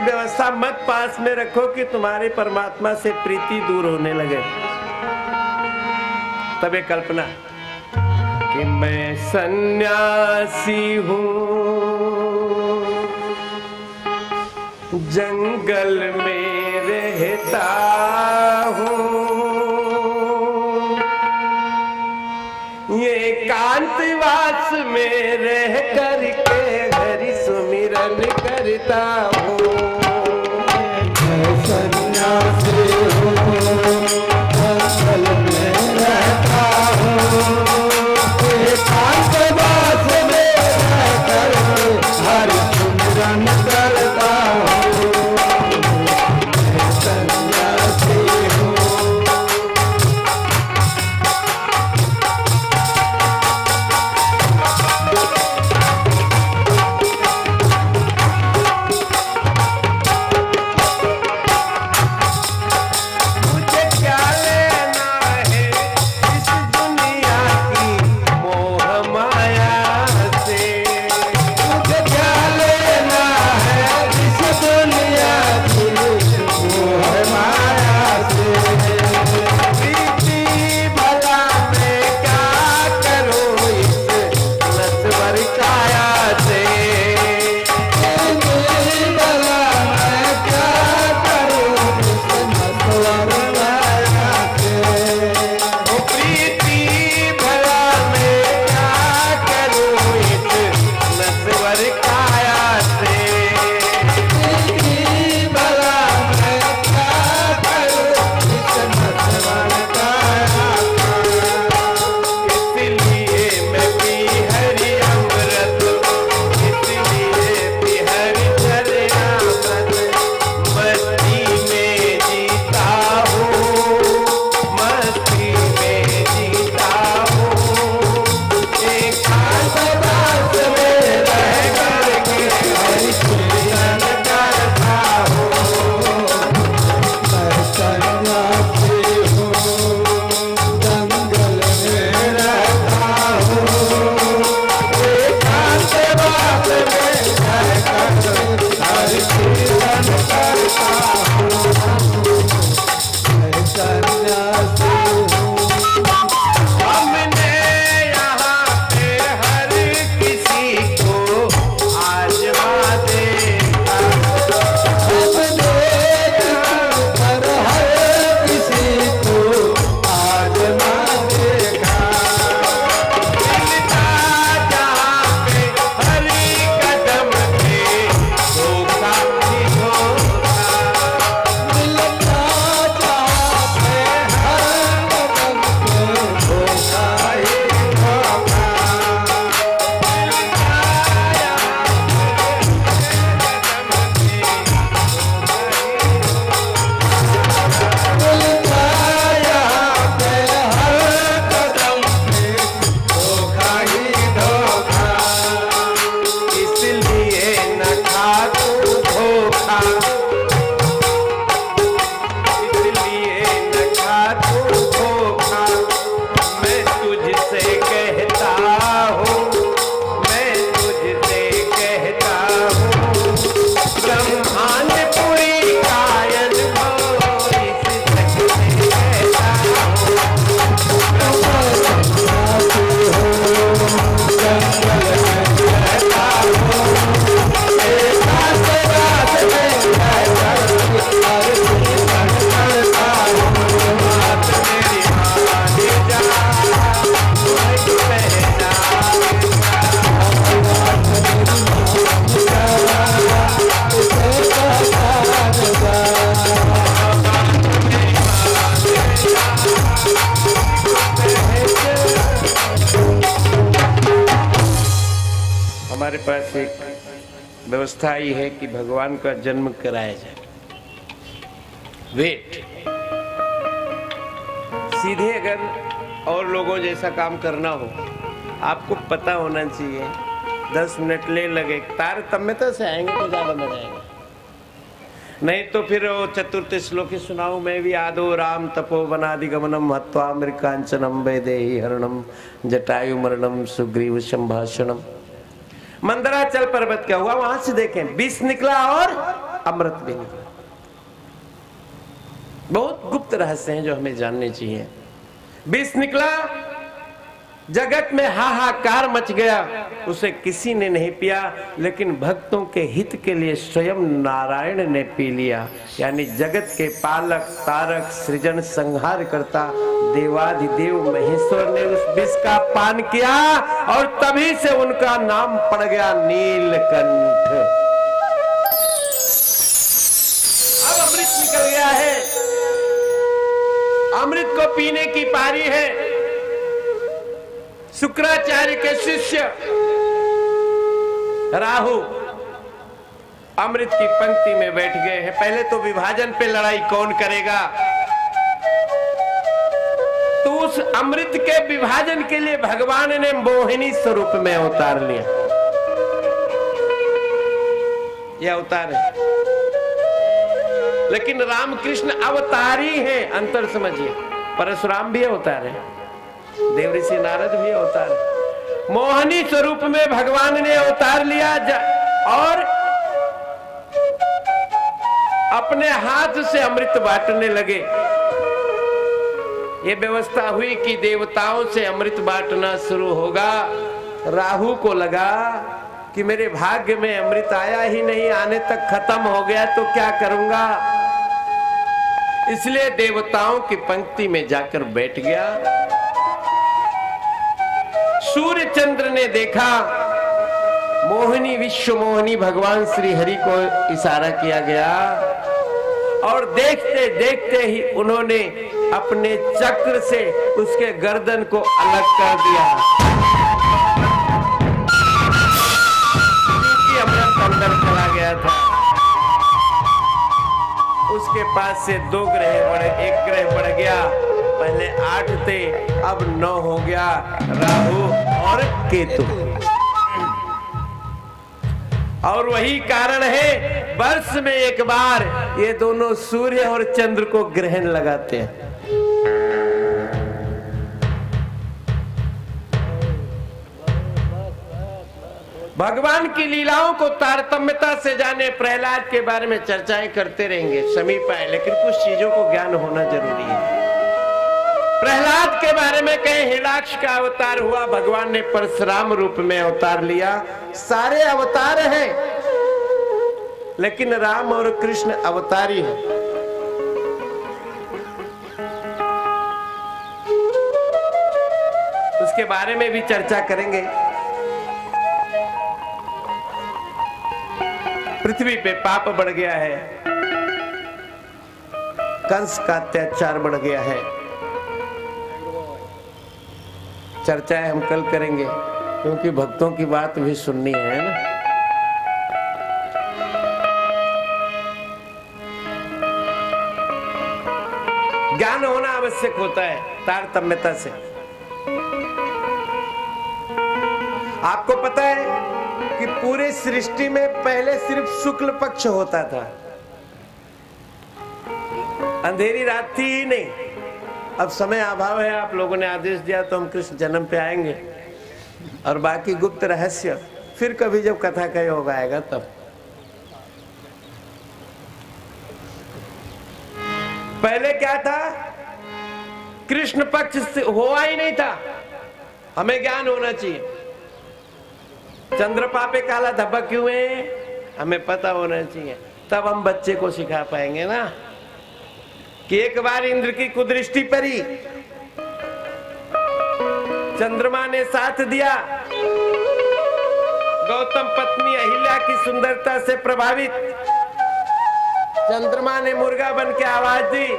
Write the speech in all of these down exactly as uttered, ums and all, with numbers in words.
व्यवस्था मत पास में रखो कि तुम्हारे परमात्मा से प्रीति दूर होने लगे। तब ये कल्पना कि मैं सन्यासी हूँ, जंगल में रहता हूँ, ये एकांतवास में रह करके हरि सुमिरन करता हूँ। मैं सन्यासी हूँ, जंगल में रहता हूँ, एकांतवास में रह करके हरि सुमिरन करता हूँ। मैं सन्यासी हूँ। हमारे पास एक व्यवस्था ही है कि भगवान का जन्म कराया जाए। वेट सीधे अगर और लोगों जैसा काम करना हो, आपको पता होना चाहिए दस मिनट ले लगे तारतम्यता से आएंगे तो ज्यादा मजा आएगा। नहीं तो फिर वो चतुर्थ श्लोकी सुनाऊं मैं भी। आदो राम तपो वनादिगमनम हत्वा मृकांचनम वैदेही हरणम जटायु मरणम सुग्रीव संभाषणम। मंदराचल पर्वत क्या हुआ, वहां से देखें विष निकला और अमृत भी निकला। बहुत गुप्त रहस्य हैं जो हमें जानने चाहिए। विष निकला, जगत में हाहाकार मच गया, उसे किसी ने नहीं पिया, लेकिन भक्तों के हित के लिए स्वयं नारायण ने पी लिया। यानी जगत के पालक, तारक, सृजन, संहार करता देवाधिदेव महेश्वर ने उस विष का पान किया और तभी से उनका नाम पड़ गया नीलकंठ। अब अमृत निकल गया है, अमृत को पीने की पारी है। शुक्राचार्य के शिष्य राहु अमृत की पंक्ति में बैठ गए हैं। पहले तो विभाजन पे लड़ाई कौन करेगा, तो उस अमृत के विभाजन के लिए भगवान ने मोहिनी स्वरूप में अवतार लिया। यह अवतार है, लेकिन रामकृष्ण अवतारी हैं, अंतर समझिए। परशुराम भी अवतार है, देवऋषि नारद भी अवतार है। मोहिनी स्वरूप में भगवान ने अवतार लिया और अपने हाथ से अमृत बांटने लगे। ये व्यवस्था हुई कि देवताओं से अमृत बांटना शुरू होगा। राहु को लगा कि मेरे भाग्य में अमृत आया ही नहीं, आने तक खत्म हो गया तो क्या करूंगा, इसलिए देवताओं की पंक्ति में जाकर बैठ गया। सूर्य चंद्र ने देखा, मोहिनी विश्व मोहिनी भगवान श्री हरि को इशारा किया गया और देखते देखते ही उन्होंने अपने चक्र से उसके गर्दन को अलग कर दिया। क्योंकि अमृत अंदर चला गया था। उसके पास से दो ग्रह बढ़े, एक ग्रह बढ़ गया। पहले आठ थे, अब नौ हो गया, राहु और केतु। और वही कारण है वर्ष में एक बार ये दोनों सूर्य और चंद्र को ग्रहण लगाते हैं। भगवान की लीलाओं को तारतम्यता से जाने, प्रहलाद के बारे में चर्चाएं करते रहेंगे, समीप आए, लेकिन कुछ चीजों को ज्ञान होना जरूरी है। प्रहलाद के बारे में कहें हिरण्याक्ष का अवतार हुआ, भगवान ने परशुराम रूप में अवतार लिया। सारे अवतार हैं, लेकिन राम और कृष्ण अवतारी हैं। उसके बारे में भी चर्चा करेंगे। पृथ्वी पे पाप बढ़ गया है, कंस का अत्याचार बढ़ गया है। चर्चाएं हम कल करेंगे, क्योंकि भक्तों की बात भी सुननी है ना। ज्ञान होना आवश्यक होता है तारतम्यता से। आपको पता है कि पूरे सृष्टि में पहले सिर्फ शुक्ल पक्ष होता था, अंधेरी रात थी ही नहीं। अब समय अभाव है, आप लोगों ने आदेश दिया तो हम कृष्ण जन्म पे आएंगे, और बाकी गुप्त रहस्य फिर कभी जब कथा कही होगा आएगा तब। पहले क्या था, कृष्ण पक्ष से हुआ ही नहीं था। हमें ज्ञान होना चाहिए। चंद्रमा पे काला धब्बा क्यों है, हमें पता होना चाहिए, तब हम बच्चे को सिखा पाएंगे ना कि एक बार इंद्र की कुदृष्टि पड़ी, चंद्रमा ने साथ दिया। गौतम पत्नी अहिल्या की सुंदरता से प्रभावित चंद्रमा ने मुर्गा बन के आवाज दी।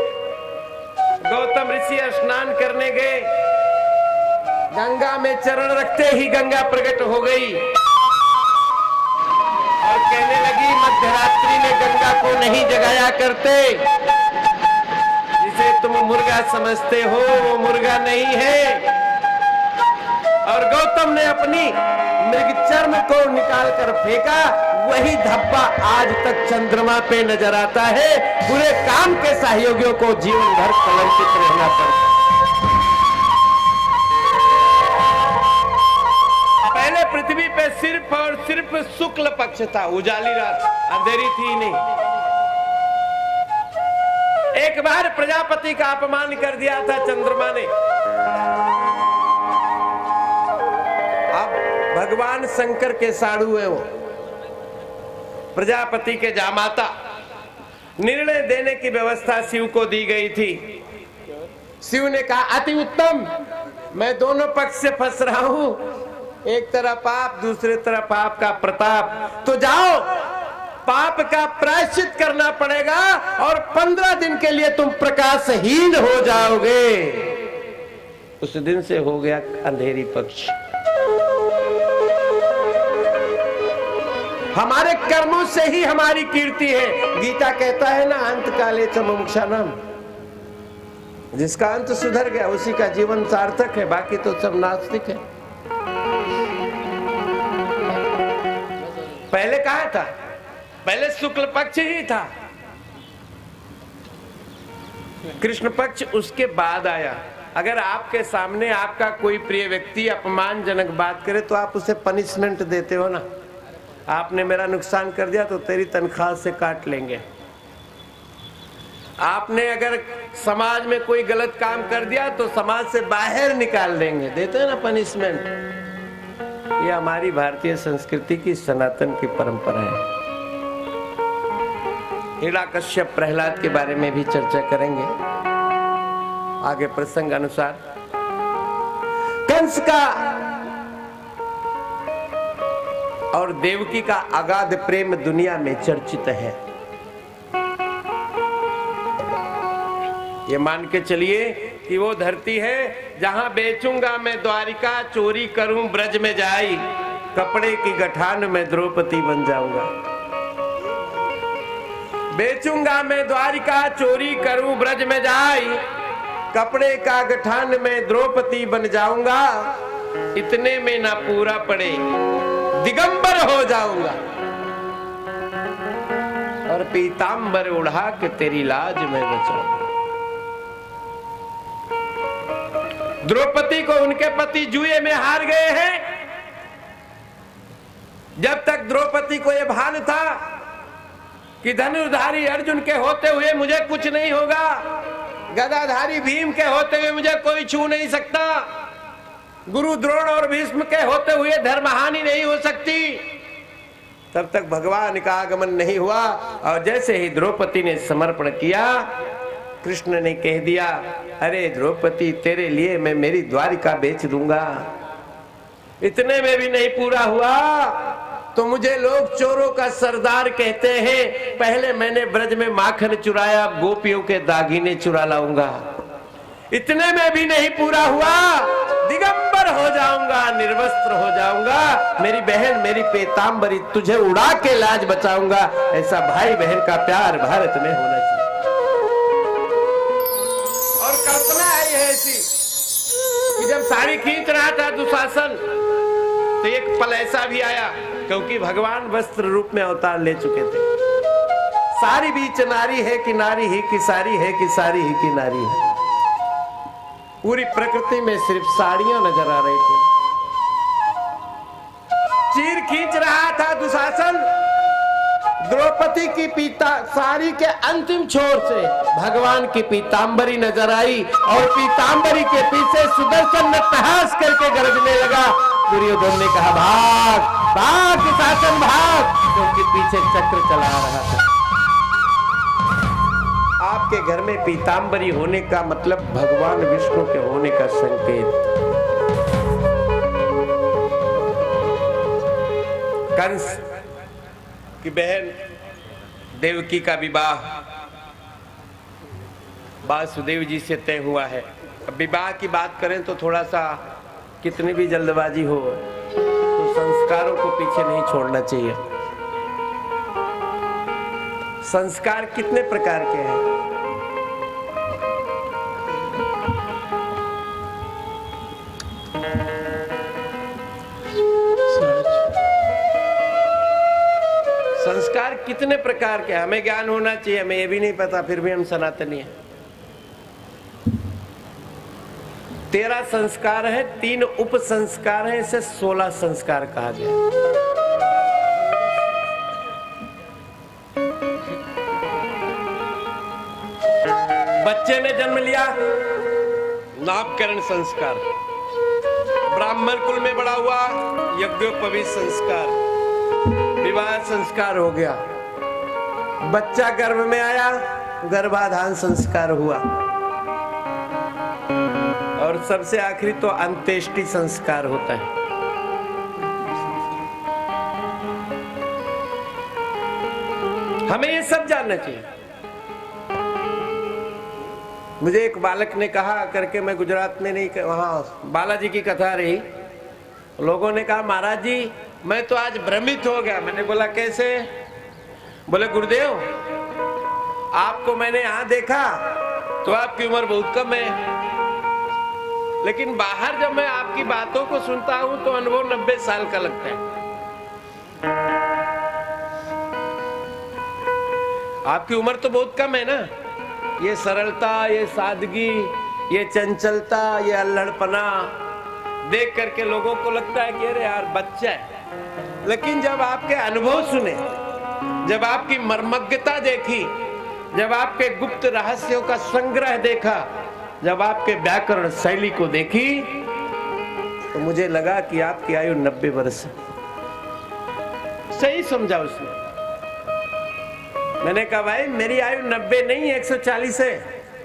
गौतम ऋषि स्नान करने गए, गंगा में चरण रखते ही गंगा प्रकट हो गई और कहने लगी, मध्यरात्रि में गंगा को नहीं जगाया करते, जिसे तुम मुर्गा समझते हो वो मुर्गा नहीं है। और गौतम ने अपनी मृग चर्म को निकालकर फेंका, वही धब्बा आज तक चंद्रमा पे नजर आता है। बुरे काम के सहयोगियों को जीवन भर कलंकित रहना पड़ता है। पहले पृथ्वी पे सिर्फ और सिर्फ शुक्ल पक्ष था, उजाली रात, अंधेरी थी नहीं। एक बार प्रजापति का अपमान कर दिया था चंद्रमा ने। अब भगवान शंकर के साड़ू है वो, प्रजापति के जामाता। निर्णय देने की व्यवस्था शिव को दी गई थी। शिव ने कहा अति उत्तम, मैं दोनों पक्ष से फंस रहा हूं, एक तरफ पाप, दूसरे तरफ आपका प्रताप। तो जाओ, पाप का प्रायश्चित करना पड़ेगा और पंद्रह दिन के लिए तुम प्रकाशहीन हो जाओगे। उस दिन से हो गया अंधेरी पक्ष। हमारे कर्मों से ही हमारी कीर्ति है। गीता कहता है ना, अंत काले च मुमुक्षाणाम, जिसका अंत सुधर गया उसी का जीवन सार्थक है, बाकी तो सब नास्तिक है। पहले कहा था, पहले शुक्ल पक्ष ही था, कृष्ण पक्ष उसके बाद आया। अगर आपके सामने आपका कोई प्रिय व्यक्ति अपमानजनक बात करे तो आप उसे पनिशमेंट देते हो ना। आपने मेरा नुकसान कर दिया तो तेरी तनख्वाह से काट लेंगे। आपने अगर समाज में कोई गलत काम कर दिया तो समाज से बाहर निकाल देंगे, देते हैं ना पनिशमेंट। ये हमारी भारतीय संस्कृति की सनातन की परंपरा है। हिरण्यकश्यप प्रहलाद के बारे में भी चर्चा करेंगे आगे प्रसंग अनुसार। कंस का और देवकी का अगाध प्रेम दुनिया में चर्चित है। ये मान के चलिए कि वो धरती है जहां बेचूंगा मैं द्वारिका, चोरी करूं ब्रज में जाई, कपड़े की गठान में द्रौपदी बन जाऊंगा। बेचूंगा मैं द्वारिका, चोरी करूं ब्रज में जाई, कपड़े का गठान में द्रौपदी बन जाऊंगा। इतने में ना पूरा पड़े, दिगंबर हो जाऊंगा और पीतांबर उड़ा के तेरी लाज में बचाऊंगा। द्रौपदी को उनके पति जुए में हार गए हैं। जब तक द्रौपदी को यह भान था कि धनुर्धारी अर्जुन के होते हुए मुझे कुछ नहीं होगा, गदाधारी भीम के होते हुए मुझे कोई छू नहीं सकता, गुरु द्रोण और भीष्म के होते हुए धर्महानि नहीं हो सकती, तब तक भगवान का आगमन नहीं हुआ। और जैसे ही द्रौपदी ने समर्पण किया, कृष्ण ने कह दिया, अरे द्रौपदी तेरे लिए मैं मेरी द्वारिका बेच दूंगा। इतने में भी नहीं पूरा हुआ तो मुझे लोग चोरों का सरदार कहते हैं। पहले मैंने ब्रज में माखन चुराया, गोपियों के दागिने चुरा लाऊंगा। इतने में भी नहीं पूरा हुआ, दिगंबर हो जाऊंगा, निर्वस्त्र हो जाऊंगा। मेरी बहन, मेरी पीतांबरी, तुझे उड़ा के लाज बचाऊंगा। ऐसा भाई बहन का प्यार भारत में होना चाहिए। और कल्पना है यह ऐसी कि जब साड़ी खींच रहा था दुशासन तो एक पल ऐसा भी आया, क्योंकि भगवान वस्त्र रूप में अवतार ले चुके थे। सारी बीच नारी है कि नारी ही की सारी है कि सारी ही की नारी है। पूरी प्रकृति में सिर्फ साड़ियां नजर आ रही थी। चीर खींच रहा था दुशासन, द्रौपदी की पीता साड़ी के अंतिम छोर से भगवान की पीतांबरी नजर आई और पीतांबरी के पीछे सुदर्शन अट्टहास करके गरजने लगा। दुर्योधन ने कहा, भाग भाग दुशासन भाग, क्योंकि पीछे चक्र चला रहा था। आपके घर में पीतांबरी होने का मतलब भगवान विष्णु के होने का संकेत। कंस की बहन देवकी का विवाह वासुदेव जी से तय हुआ है। अब विवाह की बात करें तो थोड़ा सा कितनी भी जल्दबाजी हो तो संस्कारों को पीछे नहीं छोड़ना चाहिए। संस्कार कितने प्रकार के हैं? संस्कार कितने प्रकार के? हमें ज्ञान होना चाहिए, हमें ये भी नहीं पता, फिर भी हम सनातनी हैं। तेरह संस्कार है, तीन उप संस्कार है, इसे सोलह संस्कार कहा गया। बच्चे ने जन्म लिया, नामकरण संस्कार। ब्राह्मण कुल में बड़ा हुआ, यज्ञोपवीत संस्कार, विवाह संस्कार हो गया। बच्चा गर्भ में आया, गर्भाधान संस्कार हुआ, और सबसे आखिरी तो अंत्येष्टि संस्कार होता है। हमें ये सब जानना चाहिए। मुझे एक बालक ने कहा करके, मैं गुजरात में नहीं, वहां बालाजी की कथा रही, लोगों ने कहा महाराज जी मैं तो आज भ्रमित हो गया। मैंने बोला कैसे? बोले गुरुदेव आपको मैंने यहां देखा तो आपकी उम्र बहुत कम है, लेकिन बाहर जब मैं आपकी बातों को सुनता हूं तो अनुभव नब्बे साल का लगता है। आपकी उम्र तो बहुत कम है ना। ये सरलता, ये सादगी, ये चंचलता, ये अल्हड़पना देख करके लोगों को लगता है कि अरे यार बच्चा है, लेकिन जब आपके अनुभव सुने, जब आपकी मर्मज्ञता देखी, जब आपके गुप्त रहस्यों का संग्रह देखा, जब आपके व्याकरण शैली को देखी, तो मुझे लगा कि आपकी आयु नब्बे वर्ष है। सही समझा उसने। मैंने कहा भाई मेरी आयु नब्बे नहीं एक सौ चालीस है।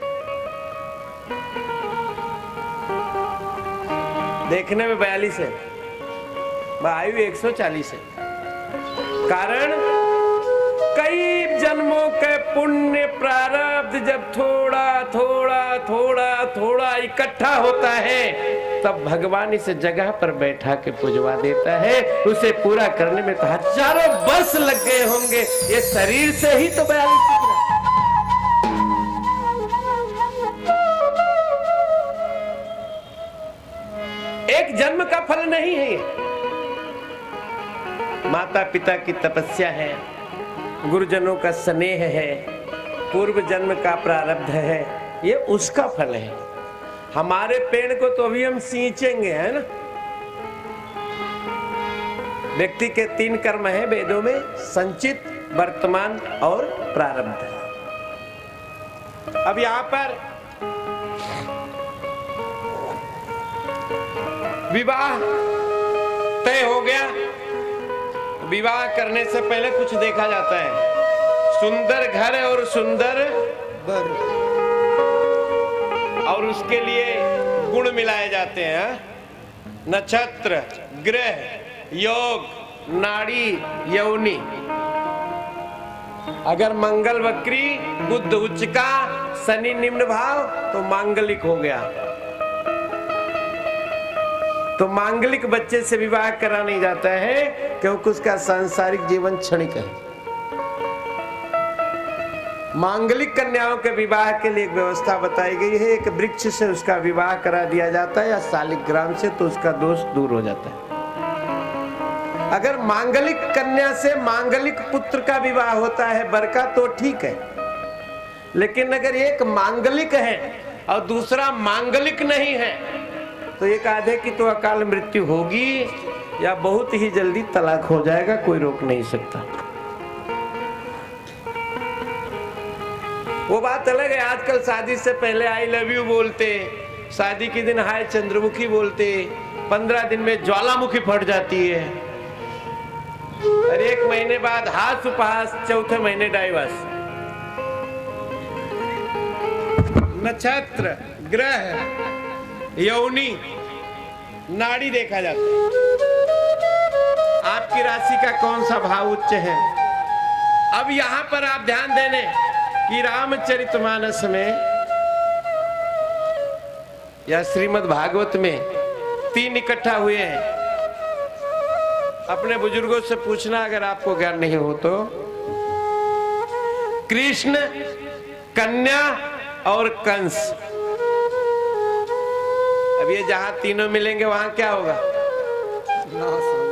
देखने में बयालीस है, आयु एक सौ चालीस है। कारण कई जन्मों के पुण्य प्रारब्ध जब थोड़ा थोड़ा थोड़ा थोड़ा इकट्ठा होता है, तब भगवान इसे जगह पर बैठा के पुजवा देता है। उसे पूरा करने में तो हजारों वर्ष लग गए होंगे, ये शरीर से ही तो बयालीस। एक जन्म का फल नहीं है ये, माता पिता की तपस्या है, गुरुजनों का स्नेह है, पूर्व जन्म का प्रारब्ध है, ये उसका फल है। हमारे पेड़ को तो अभी हम सींचेंगे, है ना। व्यक्ति के तीन कर्म है वेदों में, संचित, वर्तमान और प्रारब्ध। अब यहां पर विवाह तय हो गया। विवाह करने से पहले कुछ देखा जाता है, सुंदर घर और सुंदर वर, और उसके लिए गुण मिलाए जाते हैं, नक्षत्र, ग्रह, योग, नाड़ी, यौनी। अगर मंगल वक्री, बुध उच्च का, शनि निम्न भाव, तो मांगलिक हो गया। तो मांगलिक बच्चे से विवाह करा नहीं जाता है, क्योंकि उसका सांसारिक जीवन क्षणिक है। मांगलिक कन्याओं के विवाह के लिए एक व्यवस्था बताई गई है। एक वृक्ष से उसका विवाह करा दिया जाता है या शालिग्राम से, तो उसका दोष दूर हो जाता है। अगर मांगलिक कन्या से मांगलिक पुत्र का विवाह होता है वर का, तो ठीक है, लेकिन अगर एक मांगलिक है और दूसरा मांगलिक नहीं है, तो एक आधे की तो अकाल मृत्यु होगी या बहुत ही जल्दी तलाक हो जाएगा, कोई रोक नहीं सकता। वो बात अलग है। आजकल शादी से पहले आई लव यू बोलते, शादी के दिन हाय चंद्रमुखी बोलते, पंद्रह दिन में ज्वालामुखी फट जाती है, और एक महीने बाद हाथ उपहास, चौथे महीने डाइवोर्स। नक्षत्र, ग्रह, यौनी, नाड़ी देखा जाता है, आपकी राशि का कौन सा भाव उच्च है। अब यहां पर आप ध्यान देने कि रामचरितमानस में या श्रीमद् भागवत में तीन इकट्ठा हुए हैं। अपने बुजुर्गों से पूछना अगर आपको ज्ञान नहीं हो तो। कृष्ण, कन्या और कंस। अब ये जहां तीनों मिलेंगे वहां क्या होगा? नाश होगा।